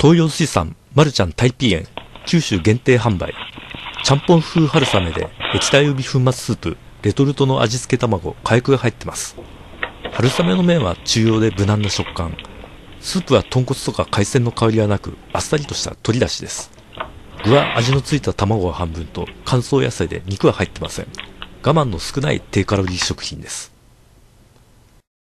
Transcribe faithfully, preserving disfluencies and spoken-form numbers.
東洋水産マルちゃんタイピー園九州限定販売、ちゃんぽん風春雨で液体指粉末スープ、レトルトの味付け卵、火薬が入ってます。春雨の麺は中央で無難な食感、スープは豚骨とか海鮮の香りはなく、あっさりとした鶏だしです。具は味のついた卵が半分と乾燥野菜で肉は入ってません。我慢の少ない低カロリー食品です。